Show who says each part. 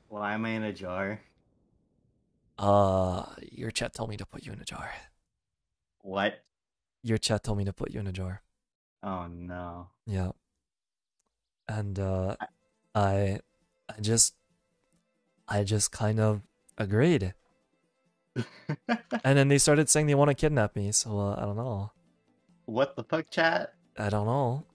Speaker 1: Why am I in a jar?
Speaker 2: Your chat told me to put you in a jar.
Speaker 1: What?
Speaker 2: Your chat told me to put you in a jar.
Speaker 1: Oh no.
Speaker 2: Yeah. And
Speaker 1: I-
Speaker 2: I I just I just kind of agreed. And then they started saying they want to kidnap me, so I don't know.
Speaker 1: What the fuck, chat?
Speaker 2: I don't know.